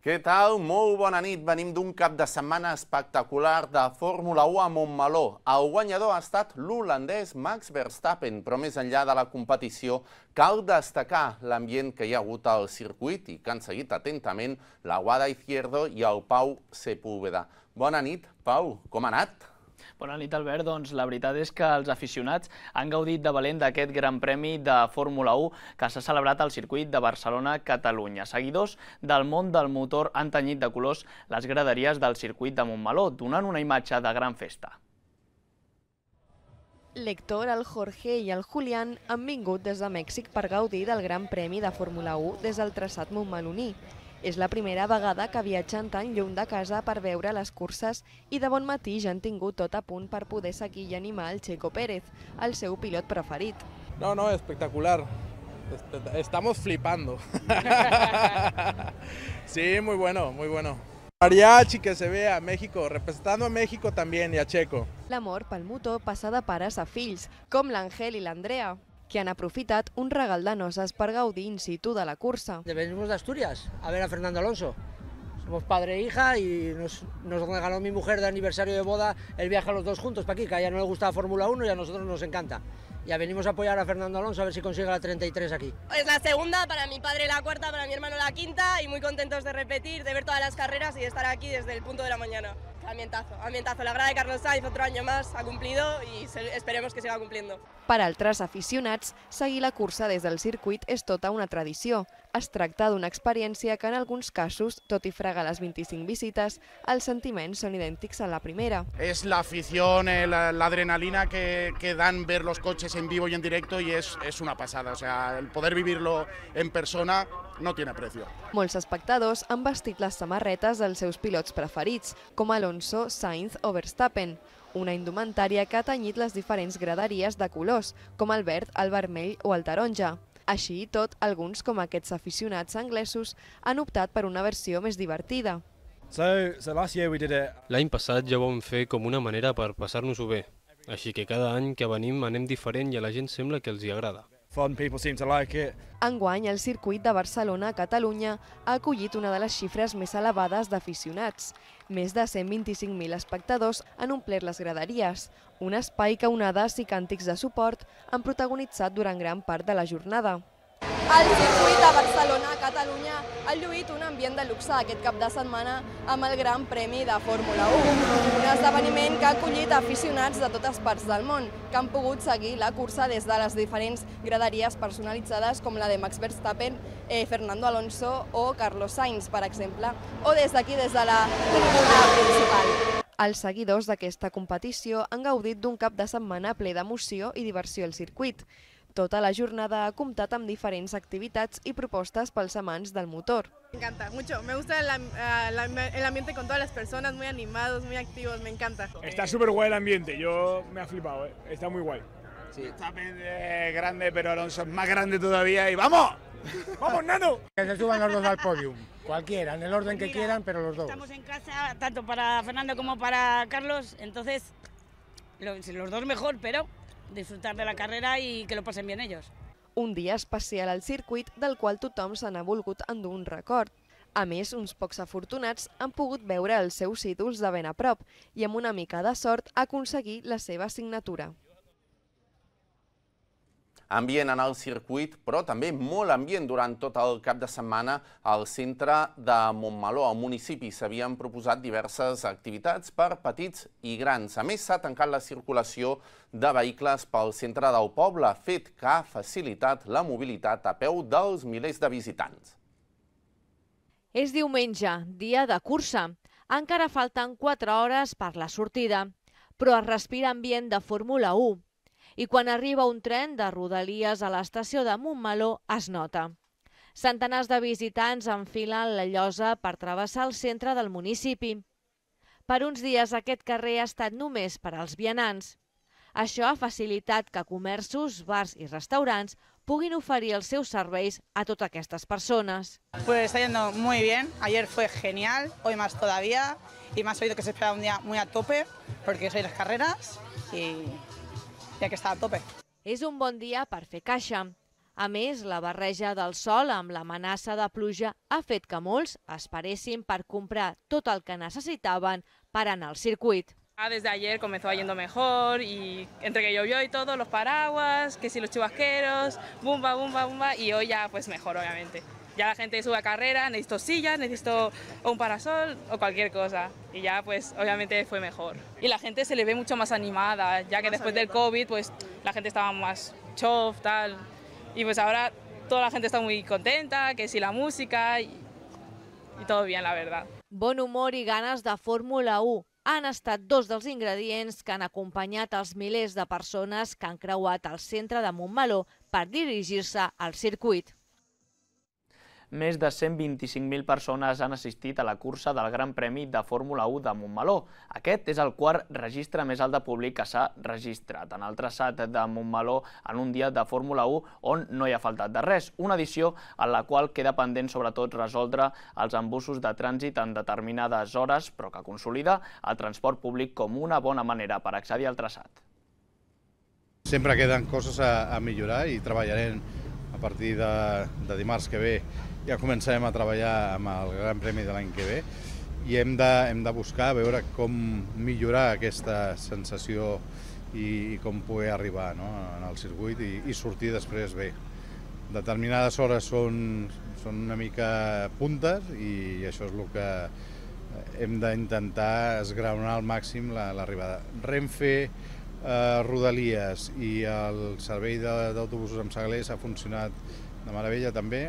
Què tal? Molt bona nit. Venim d'un cap de setmana espectacular de Fórmula 1 a Montmeló. El guanyador ha estat l'holandès Max Verstappen, però més enllà de la competició, cal destacar l'ambient que hi ha hagut al circuit i que han seguit atentament la Guada Izquierdo i el Pau Sepúlveda. Bona nit, Pau. Com ha anat? Bona nit, Albert. Doncs la veritat és que els aficionats han gaudit de valent d'aquest Gran Premi de Fórmula 1 que s'ha celebrat al circuit de Barcelona-Catalunya. Seguidors del món del motor han tenyit de colors les graderies del circuit de Montmeló, donant una imatge de gran festa. L'Héctor, el Jorge i el Julián han vingut des de Mèxic per gaudir del Gran Premi de Fórmula 1 des del traçat montmeloní. És la primera vegada que viatgen tan lluny de casa per veure les curses i de bon matí ja han tingut tot a punt per poder seguir i animar el Checo Pérez, el seu pilot preferit. No, espectacular. Estamos flipando. Sí, muy bueno, muy bueno. Mariachi que se ve a México, representando a México también y a Checo. L'amor pel motor passa de pares a fills, com l'Àngel i l'Andrea, que han aprofitat un regal de noces per gaudir in situ de la cursa. Venimos de Asturias a ver a Fernando Alonso. Somos padre e hija y nos regaló mi mujer de aniversario de boda el viaje a los dos juntos para aquí, que a ella no le gusta la Fórmula 1 y a nosotros nos encanta. Ya venimos a apoyar a Fernando Alonso a ver si consigue la 33 aquí. Es la segunda, para mi padre la cuarta, para mi hermano la quinta y muy contentos de repetir, de ver todas las carreras y de estar aquí desde el punto de la mañana. Ambientazo. La grada de Carlos Sainz otro año más ha cumplido y esperemos que siga cumpliendo. Per altres aficionats, seguir la cursa des del circuit és tota una tradició. Es tracta d'una experiència que en alguns casos, tot i fregar les 25 visites, els sentiments són idèntics a la primera. Es la afición, la adrenalina que dan ver los coches en vivo y en directo y es una pasada. O sea, el poder vivirlo en persona no tiene precio. Molts espectadors han vestit les samarretes dels seus pilots preferits, com Alonso, Sainz o Verstappen. Una indumentària que ha tenyit les diferents graderies de colors, com el verd, el vermell o el taronja. Així i tot, alguns, com aquests aficionats anglesos, han optat per una versió més divertida. L'any passat ja ho vam fer com una manera per passar-nos-ho bé. Així que cada any que venim anem diferent i a la gent sembla que els hi agrada. Enguany, el circuit de Barcelona-Catalunya ha acollit una de les xifres més elevades d'aficionats. Més de 125.000 espectadors han omplert les graderies, un espai que onades i càntics de suport han protagonitzat durant gran part de la jornada. El circuit de Barcelona-Catalunya ha lluït un ambient de luxe aquest cap de setmana amb el Gran Premi de Fórmula 1. Un esdeveniment que ha acollit aficionats de totes parts del món, que han pogut seguir la cursa des de les diferents graderies personalitzades com la de Max Verstappen, Fernando Alonso o Carlos Sainz, per exemple, o des d'aquí, des de la tribuna principal. Els seguidors d'aquesta competició han gaudit d'un cap de setmana ple d'emoció i diversió al circuit. Tota la jornada ha comptat amb diferents activitats i propostes pels amants del motor. Me encanta mucho, me gusta el ambiente con todas las personas, muy animados, muy activos, me encanta. Está súper guay el ambiente, yo me ha flipado, está muy guay. Sí. Está grande, pero Alonso es más grande todavía y ¡vamos! ¡Vamos, nano! Que se suban los dos al podium, cualquiera, en el orden que quieran, pero los dos. Estamos en casa, tanto para Fernando como para Carlos, entonces los dos mejor, pero disfrutar de la carrera y que lo pasen bien ellos. Un dia especial al circuit del qual tothom se n'ha volgut endur un record. A més, uns pocs afortunats han pogut veure els seus ídols de ben a prop i amb una mica de sort aconseguir la seva signatura. Ambient en el circuit, però també molt ambient durant tot el cap de setmana al centre de Montmeló. Al municipi s'havien proposat diverses activitats per petits i grans. A més, s'ha tancat la circulació de vehicles pel centre del poble, fet que ha facilitat la mobilitat a peu dels milers de visitants. És diumenge, dia de cursa. Encara falten 4 hores per la sortida, però es respira ambient de Fórmula 1. I quan arriba un tren de Rodalies a l'estació de Montmeló es nota. Centenars de visitants enfilen la llosa per travessar el centre del municipi. Per uns dies aquest carrer ha estat només per als vianants. Això ha facilitat que comerços, bars i restaurants puguin oferir els seus serveis a totes aquestes persones. Pues está yendo muy bien, ayer fue genial, hoy más todavía, y me has oído que se espera un día muy a tope, porque soy las carreras y hay que estar a tope. És un bon dia per fer caixa. A més, la barreja del sol amb l'amenaça de pluja ha fet que molts esperessin per comprar tot el que necessitaven per anar al circuit. Desde ayer comenzó yendo mejor y entre que llovió y todo, los paraguas, que si los chubasqueros, bumba, bumba, bumba, y hoy ya pues mejor obviamente. Ya la gente sube a carrera, necesito sillas, necesito un parasol o cualquier cosa y ya pues obviamente fue mejor. Y la gente se le ve mucho más animada, ya que después del COVID pues la gente estaba más chof, tal, y pues ahora toda la gente está muy contenta, que si la música y todo bien, la verdad. Bon humor i ganes de Fórmula 1 han estat dos dels ingredients que han acompanyat els milers de persones que han creuat el centre de Montmeló per dirigir-se al circuit. Més de 125.000 persones han assistit a la cursa del Gran Premi de Fórmula 1 de Montmeló. Aquest és el quart registre més alt de públic que s'ha registrat en el traçat de Montmeló en un dia de Fórmula 1 on no hi ha faltat de res. Una edició en la qual queda pendent sobretot resoldre els embussos de trànsit en determinades hores, però que consolida el transport públic com una bona manera per accedir al traçat. Sempre queden coses a millorar i treballarem a partir de dimarts que ve. Ja començarem a treballar amb el Gran Premi de l'any que ve i hem de buscar veure com millorar aquesta sensació i com poder arribar en el circuit i sortir després bé. Determinades hores són una mica puntes i això és el que hem d'intentar esgraonar al màxim l'arribada. Renfe, Rodalies i el servei d'autobusos amb segelers ha funcionat de meravella també.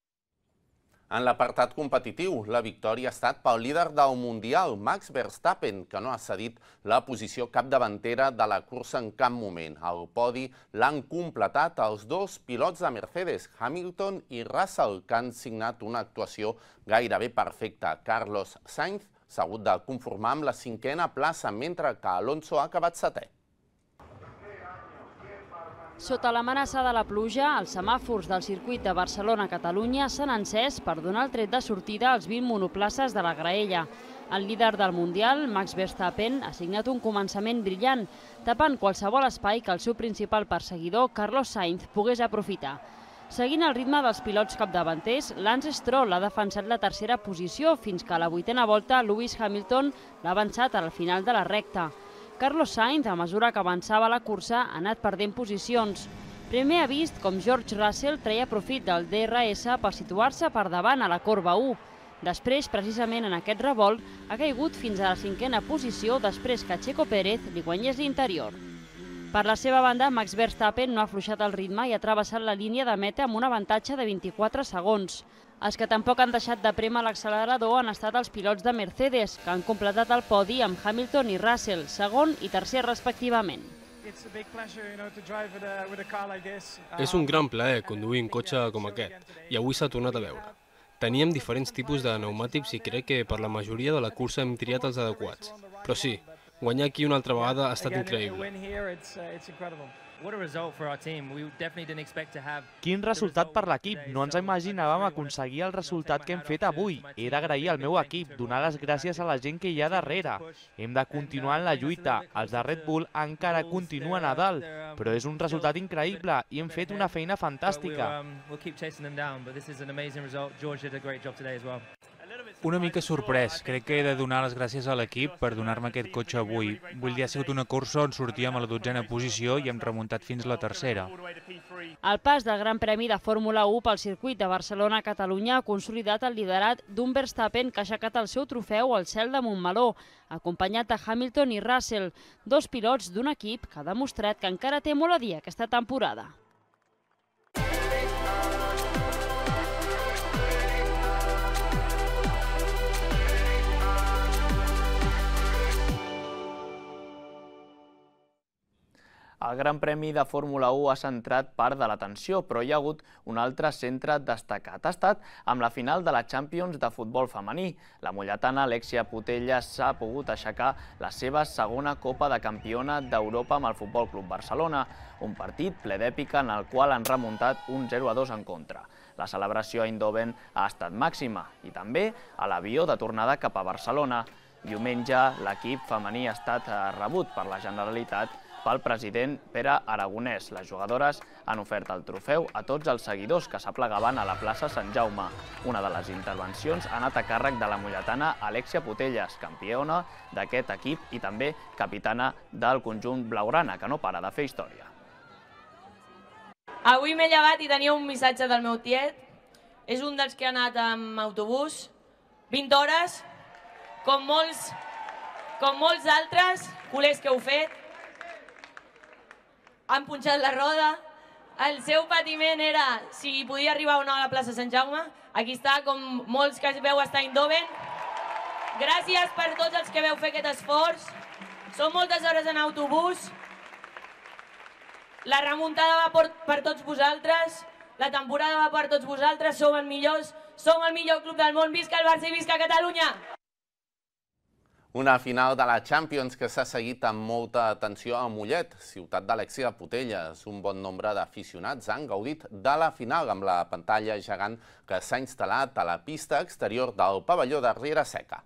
En l'apartat competitiu, la victòria ha estat pel líder del Mundial, Max Verstappen, que no ha cedit la posició capdavantera de la cursa en cap moment. El podi l'han completat els dos pilots de Mercedes, Hamilton i Russell, que han signat una actuació gairebé perfecta. Carlos Sainz s'ha hagut de conformar amb la 5a plaça, mentre que Alonso ha acabat 7è. Sota l'amenaça de la pluja, els semàfors del circuit de Barcelona-Catalunya s'han encès per donar el tret de sortida als 20 monoplaces de la graella. El líder del Mundial, Max Verstappen, ha signat un començament brillant, tapant qualsevol espai que el seu principal perseguidor, Carlos Sainz, pogués aprofitar. Seguint el ritme dels pilots capdavanters, Lance Stroll ha defensat la tercera posició fins que a la 8a volta Lewis Hamilton l'ha avançat al final de la recta. Carlos Sainz, a mesura que avançava la cursa, ha anat perdent posicions. Primer ha vist com George Russell treia profit del DRS per situar-se per davant a la corba 1. Després, precisament en aquest revolt, ha caigut fins a la 5a posició després que Checo Pérez li guanyés l'interior. Per la seva banda, Max Verstappen no ha afluixat el ritme i ha travessat la línia de meta amb un avantatge de 24 segons. Els que tampoc han deixat de prémer l'accelerador han estat els pilots de Mercedes, que han completat el podi amb Hamilton i Russell, segon i tercer respectivament. És un gran plaer conduir un cotxe com aquest, i avui s'ha tornat a veure. Teníem diferents tipus de pneumàtics i crec que per la majoria de la cursa hem triat els adequats. Però sí, guanyar aquí una altra vegada ha estat increïble. Quin resultat per l'equip! No ens imaginàvem aconseguir el resultat que hem fet avui. He d'agrair al meu equip, donar les gràcies a la gent que hi ha darrere. Hem de continuar en la lluita. Els de Red Bull encara continuen a dalt, però és un resultat increïble i hem fet una feina fantàstica. Una mica sorprès. Crec que he de donar les gràcies a l'equip per donar-me aquest cotxe avui. Vull dir, ha sigut una cursa on sortíem a la 12a posició i hem remuntat fins a la 3a. El pas del Gran Premi de Fórmula 1 pel circuit de Barcelona-Catalunya ha consolidat el liderat d'un Verstappen que ha aixecat el seu trofeu al cel de Montmeló, acompanyat de Hamilton i Russell, dos pilots d'un equip que ha demostrat que encara té molt a dir aquesta temporada. El Gran Premi de Fórmula 1 ha centrat part de l'atenció, però hi ha hagut un altre centre destacat. Ha estat amb la final de la Champions de futbol femení. La molletana Alexia Putellas s'ha pogut aixecar la seva segona Copa de Campiona d'Europa amb el Futbol Club Barcelona, un partit ple d'èpica en el qual han remuntat un 0-2 en contra. La celebració a Eindhoven ha estat màxima i també a l'avió de tornada cap a Barcelona. Diumenge, l'equip femení ha estat rebut per la Generalitat pel president Pere Aragonès. Les jugadores han ofert el trofeu a tots els seguidors que s'aplegaven a la plaça Sant Jaume. Una de les intervencions ha anat a càrrec de la molletana Alexia Putelles, campiona d'aquest equip i també capitana del conjunt blaugrana, que no para de fer història. Avui m'he llevat i tenia un missatge del meu tiet. És un dels que ha anat amb autobús 20 hores, com molts altres culers que heu fet. Han punxat la roda. El seu patiment era si podia arribar o no a la plaça Sant Jaume. Aquí està, com molts que es veu estar a Eindhoven. Gràcies per tots els que veu fer aquest esforç. Són moltes hores en autobús. La remuntada va per tots vosaltres. La temporada va per tots vosaltres. Som els millors. Som el millor club del món. Visca el Barça i visca Catalunya! Una final de la Champions que s'ha seguit amb molta atenció a Mollet, ciutat d'Alexia Putelles. Un bon nombre d'aficionats han gaudit de la final amb la pantalla gegant que s'ha instal·lat a la pista exterior del pavelló de Riera Seca.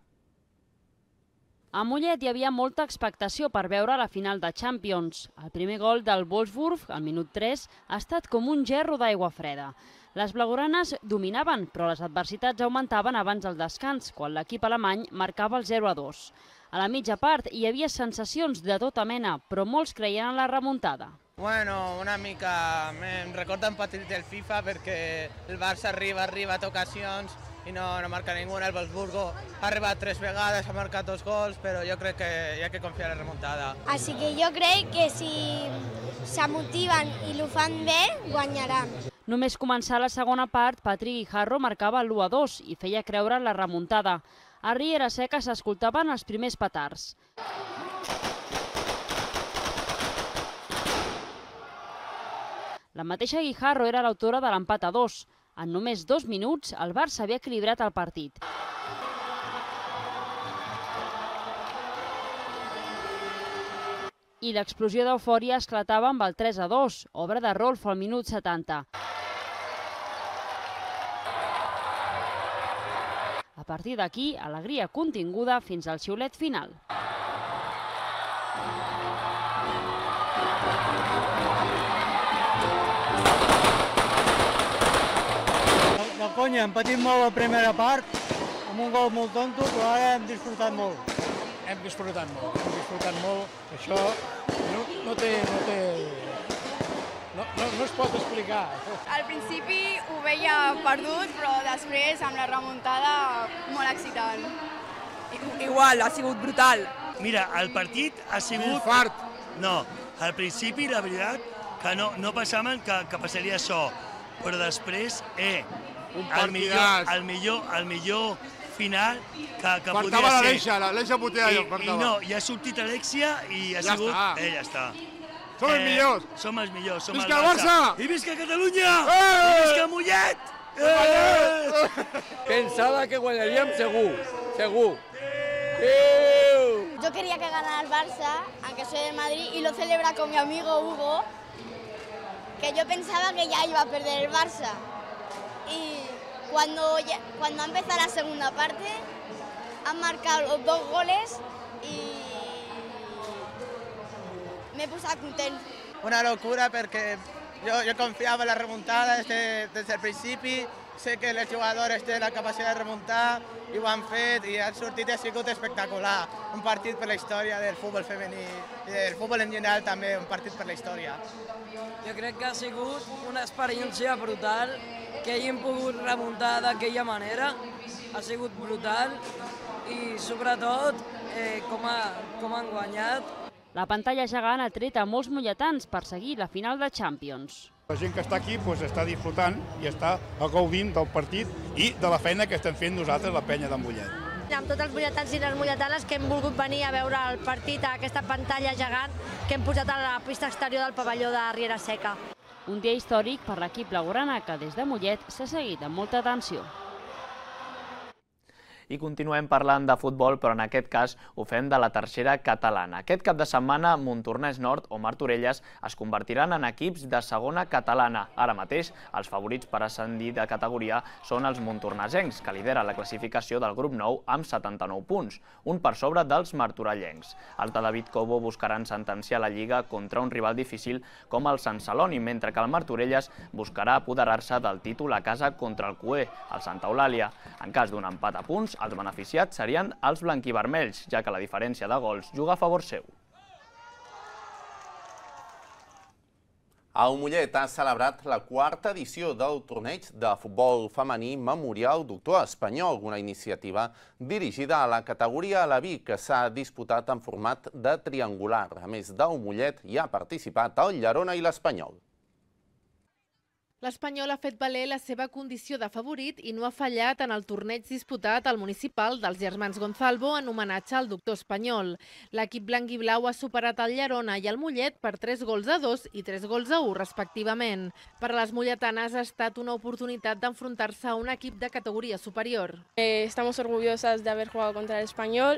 A Mollet hi havia molta expectació per veure la final de Champions. El primer gol del Wolfsburg, al minut 3, ha estat com un gerro d'aigua freda. Les blaugranes dominaven, però les adversitats augmentaven abans del descans, quan l'equip alemany marcava el 0-2. A la mitja part hi havia sensacions de tota mena, però molts creien en la remuntada. Bueno, una mica em recorda un partit del FIFA perquè el Barça arriba a ocasions i no marca ningú. El Wolfsburgo ha arribat 3 vegades, ha marcat 2 gols, però jo crec que hi ha que confiar en la remuntada. Així que jo crec que si s'amotiven i ho fan bé, guanyaran. Només començar la segona part, Patrick Guijarro marcava l'1-2 i feia creure la remuntada. A Riera Seca s'escoltaven els primers petards. La mateixa Guijarro era l'autora de l'empat a 2. En només 2 minuts, el Barça havia equilibrat el partit. I l'explosió d'eufòria esclatava amb el 3-2, obra de Rolf al minut 70. A partir d'aquí, alegria continguda fins al xiulet final. De conya, hem patit molt la primera part, amb un gol molt tonto, però ara hem disfrutat molt. Hem disfrutat molt. Això no es pot explicar. Al principi ho veia perdut, però després, amb la remuntada, molt excitant. Igual, ha sigut brutal. Mira, el partit ha sigut... Fart. No, al principi, la veritat, que no pensàvem que passaria això, però després, el millor final que podia ser. L'Alexia Putelles I no, i ha sortit Alexia i ha sigut... Ja està. Som els millors. Som els millors, som el Visca el Barça! I visca Catalunya! I visca Mollet! Pensava que guanyaríem segur. Yo quería que ganara el Barça, aunque soy del Madrid, y lo celebra con mi amigo Hugo, que yo pensaba que ya iba a perder el Barça. Y cuando ha empezado la segunda parte, han marcado los 2 goles y m'he posat content. Una locura perquè jo confiava en la remuntada des del principi, sé que els jugadors tenen la capacitat de remuntar i ho han fet i han sortit i ha sigut espectacular. Un partit per la història del futbol femení i del futbol en general també, un partit per la història. Jo crec que ha sigut una experiència brutal, que hàgim pogut remuntar d'aquella manera, ha sigut brutal i sobretot com han guanyat. La pantalla gegant ha tret a molts molletans per seguir la final de Champions. La gent que està aquí està disfrutant i està gaudint del partit i de la feina que estem fent nosaltres, la penya de Mollet. Amb tots els molletans i les molletanes que hem volgut venir a veure el partit a aquesta pantalla gegant que hem posat a la pista exterior del pavelló de Riera Seca. Un dia històric per l'equip blaugrana que des de Mollet s'ha seguit amb molta atenció. I continuem parlant de futbol, però en aquest cas ho fem de la tercera catalana. Aquest cap de setmana, Montornès Nord o Martorelles es convertiran en equips de segona catalana. Ara mateix, els favorits per ascendir de categoria són els montornesencs, que lideren la classificació del grup 9 amb 79 punts, un per sobre dels martorellencs. Els de David Cobo buscaran sentenciar la Lliga contra un rival difícil com el Sant Celoni, mentre que el Martorelles buscarà apoderar-se del títol a casa contra el Cué, el Santa Eulàlia. En cas d'un empat a punts, els beneficiats serien els blanquivermells, ja que la diferència de gols juga a favor seu. El Mollet ha celebrat la quarta edició del torneig de futbol femení Memorial Doctor Espanyol, una iniciativa dirigida a la categoria Aleví que s'ha disputat en format de triangular. A més del Mollet, hi ha participat el Llerona i l'Espanyol. L'Espanyol ha fet valer la seva condició de favorit i no ha fallat en el torneig disputat al municipal dels germans Gonzalvo en homenatge al doctor espanyol. L'equip blanc i blau ha superat el Llerona i el Mollet per 3-2 i 3-1 respectivament. Per a les molletanes ha estat una oportunitat d'enfrontar-se a un equip de categoria superior. Estamos orgullosas de haber jugado contra el Español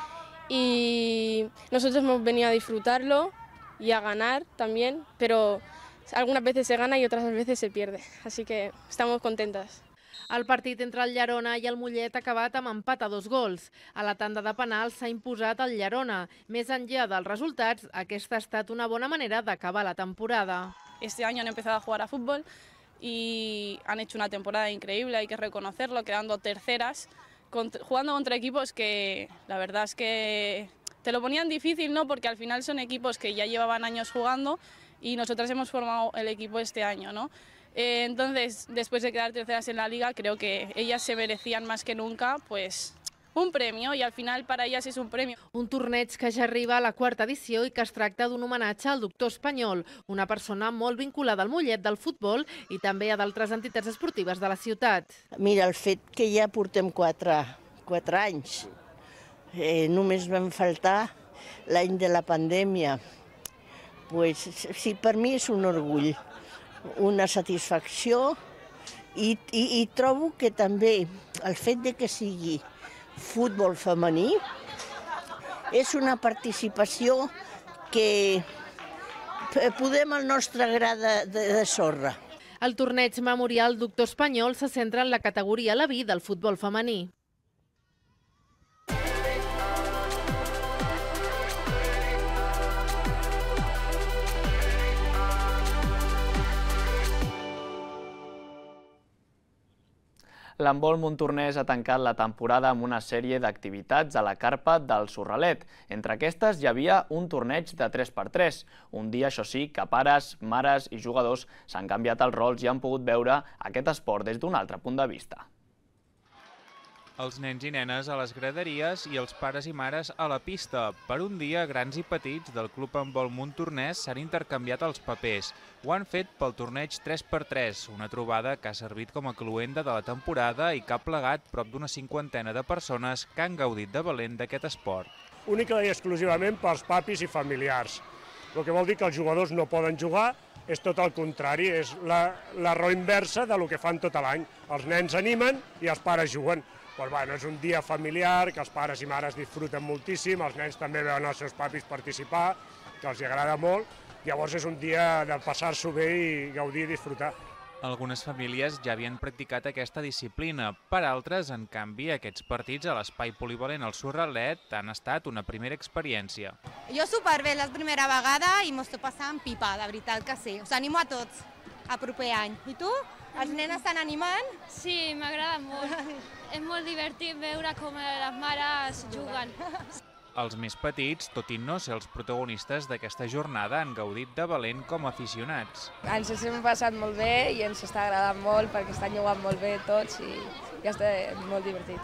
y nosotros hemos venido a disfrutarlo y a ganar también, pero algunas veces se gana y otras veces se pierde, así que estamos contentas. El partit entre el Llerona i el Mollet ha acabat amb empat a 2 gols. A la tanda de penals s'ha imposat el Llerona. Més enllà dels resultats, aquesta ha estat una bona manera d'acabar la temporada. Este año han empezado a jugar a fútbol y han hecho una temporada increíble, hay que reconocerlo, quedando terceras, jugando contra equipos que la verdad es que te lo ponían difícil, ¿no? Porque al final son equipos que ya llevaban años jugando y nosotras hemos formado el equipo este año, ¿no? Entonces, después de quedar terceras en la liga, creo que ellas se merecían más que nunca, pues, un premio, y al final para ellas es un premio. Un torneig que ja arriba a la quarta edició i que es tracta d'un homenatge al doctor espanyol, una persona molt vinculada al Mollet del futbol i també a d'altres entitats esportives de la ciutat. Mira, el fet que ja portem 4 anys, només vam faltar l'any de la pandèmia. Pues, sí, per mi és un orgull, una satisfacció i trobo que també el fet de que sigui futbol femení és una participació que podem al nostre gra de sorra. El torneig Memorial Doctor Espanyol se centra en la categoria Aleví del futbol femení. L'handbol montornès ha tancat la temporada amb una sèrie d'activitats a la carpa del Sorralet. Entre aquestes hi havia un torneig de 3x3. Un dia, això sí, que pares, mares i jugadors s'han canviat els rols i han pogut veure aquest esport des d'un altre punt de vista. Els nens i nenes a les graderies i els pares i mares a la pista. Per un dia, grans i petits del Club Handbol Montornès s'han intercanviat els papers. Ho han fet pel torneig 3x3, una trobada que ha servit com a cloenda de la temporada i que ha plegat prop d'una 50ena de persones que han gaudit de valent d'aquest esport. Única i exclusivament pels papis i familiars. El que vol dir que els jugadors no poden jugar, és tot el contrari, és la raó inversa del que fan tot l'any. Els nens animen i els pares juguen. Pues bueno, és un dia familiar, que els pares i mares disfruten moltíssim, els nens també veuen els seus papis participar, que els agrada molt, llavors és un dia de passar-s'ho bé i gaudir i disfrutar. Algunes famílies ja havien practicat aquesta disciplina, per altres, en canvi, aquests partits a l'espai polivalent al Sorralet han estat una primera experiència. Jo superbé, és la primera vegada i m'ho estic passant pipa, de veritat que sí. Us animo a tots a proper any. I tu? Els nens estan animant? Sí, m'agrada molt. És molt divertit veure com les mares juguen. Els més petits, tot i no ser els protagonistes d'aquesta jornada, han gaudit de valent com a aficionats. Ens hem passat molt bé i ens està agradant molt perquè estan jugant molt bé tots i ja està molt divertit.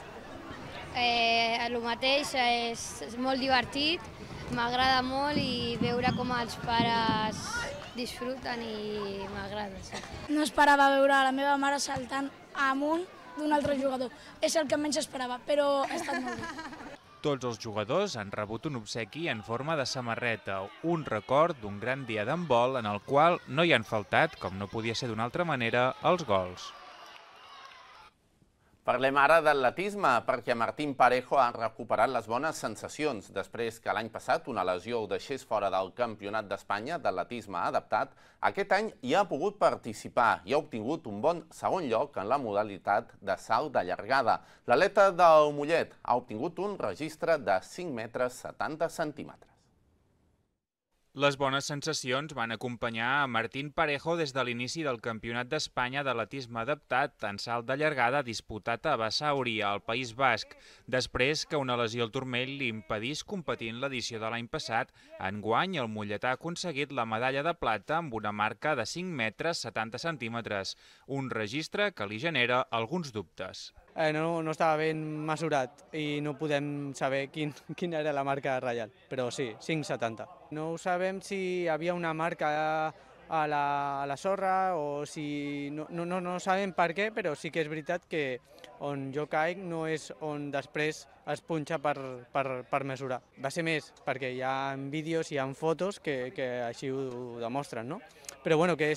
El mateix, és molt divertit, m'agrada molt i veure com els pares disfruten i m'agrada. Sí. No esperava veure la meva mare saltant amunt d'un altre jugador. És el que menys esperava, però ha estat molt bé. Tots els jugadors han rebut un obsequi en forma de samarreta, un record d'un gran dia d'handbol en el qual no hi han faltat, com no podia ser d'una altra manera, els gols. Parlem ara d'atletisme, perquè Martín Parejo ha recuperat les bones sensacions després que l'any passat una lesió ho deixés fora del Campionat d'Espanya d'atletisme adaptat. Aquest any hi ha pogut participar i ha obtingut un bon segon lloc en la modalitat de salt de llargada. L'atleta del Mollet ha obtingut un registre de 5 metres 70 centímetres. Les bones sensacions van acompanyar a Martín Parejo des de l'inici del Campionat d'Espanya d'atletisme adaptat en salt de llargada disputat a Basauri, al País Basc, després que una lesió al turmell li impedís competir en l'edició de l'any passat. Enguany, el molletà ha aconseguit la medalla de plata amb una marca de 5 metres 70 centímetres, un registre que li genera alguns dubtes. No estava ben mesurat i no podem saber quina era la marca reial, però sí, 5,70. No sabem si hi havia una marca a la sorra o si... No sabem per què, però sí que és veritat que on jo caic no és on després es punxa per mesurar. Va ser més perquè hi ha vídeos, hi ha fotos que així ho demostren, no? Però bueno, que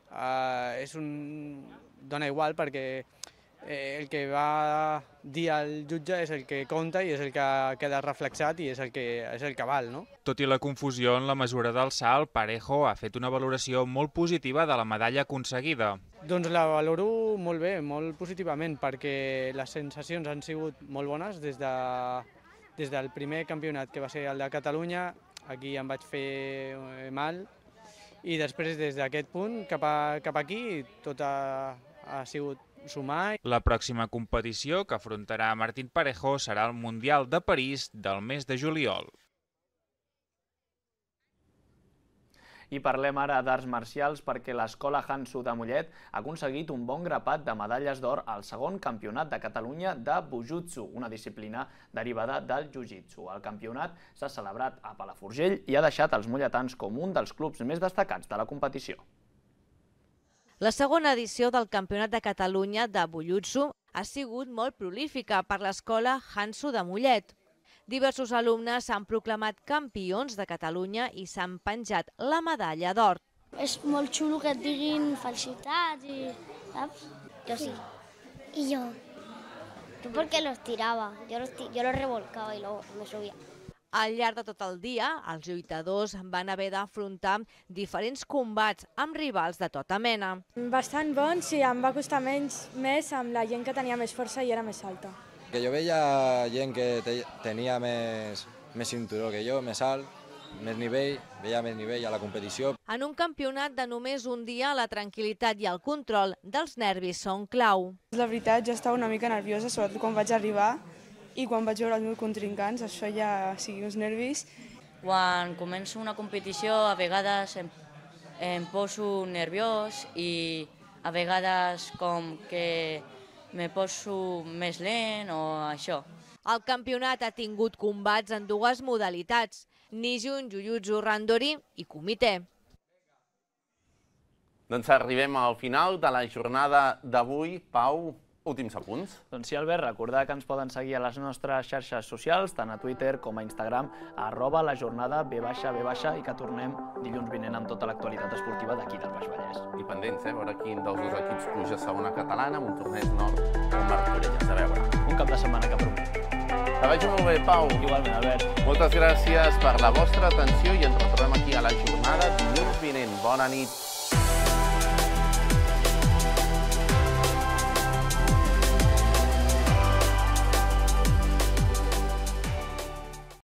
dona igual perquè el que va dir el jutge és el que compta i és el que queda reflexat i és el que val, no? Tot i la confusió en la mesura del salt, Parejo ha fet una valoració molt positiva de la medalla aconseguida. Doncs la valoro molt bé, molt positivament, perquè les sensacions han sigut molt bones des del primer campionat, que va ser el de Catalunya. Aquí em vaig fer mal i després des d'aquest punt cap aquí tot ha sigut sumar. La pròxima competició que afrontarà Martín Parejo serà el Mundial de París del mes de juliol. I parlem ara d'arts marcials perquè l'Escola Hansu de Mollet ha aconseguit un bon grapat de medalles d'or al segon campionat de Catalunya de Bujutsu, una disciplina derivada del jiu-jitsu. El campionat s'ha celebrat a Palafrugell i ha deixat els molletans com un dels clubs més destacats de la competició. La segona edició del Campionat de Catalunya de Bujutsu ha sigut molt prolífica per l'Escola Hansu de Mollet. Diversos alumnes s'han proclamat campions de Catalunya i s'han penjat la medalla d'or. És molt xulo que et diguin felicitats i... saps? Yo sí. ¿Y yo? ¿Tú por qué los tiraba? Yo los revolcaba y luego me subía. Al llarg de tot el dia, els lluitadors van haver d'afrontar diferents combats amb rivals de tota mena. Bastant bons i em va costar més amb la gent que tenia més força i era més alta. Que jo veia gent que tenia més cinturó que jo, més alt, més nivell, veia més nivell a la competició. En un campionat de només un dia, la tranquil·litat i el control dels nervis són clau. La veritat, jo estava una mica nerviosa, sobretot quan vaig arribar i quan vaig veure els meus contrincants, això ja sigui uns nervis. Quan començo una competició, a vegades em poso nerviós i a vegades com que me poso més lent o això. El campionat ha tingut combats en dues modalitats, Nijun, Jujutsu, Randori i Kumite. Doncs arribem al final de la jornada d'avui. Pau, últims apunts. Doncs sí, Albert, recordar que ens poden seguir a les nostres xarxes socials, tant a Twitter com a Instagram, @lajornada_b- i que tornem dilluns vinent amb tota l'actualitat esportiva d'aquí del Baix Vallès. I pendents, a veure quin dels dos equips puja a segona catalana, amb un torneig nord o un Martorelles, a veure. Un cap de setmana que promet. Que vagi molt bé, Pau. Igualment, Albert. Moltes gràcies per la vostra atenció i ens retrobem aquí a la jornada dilluns vinent. Bona nit.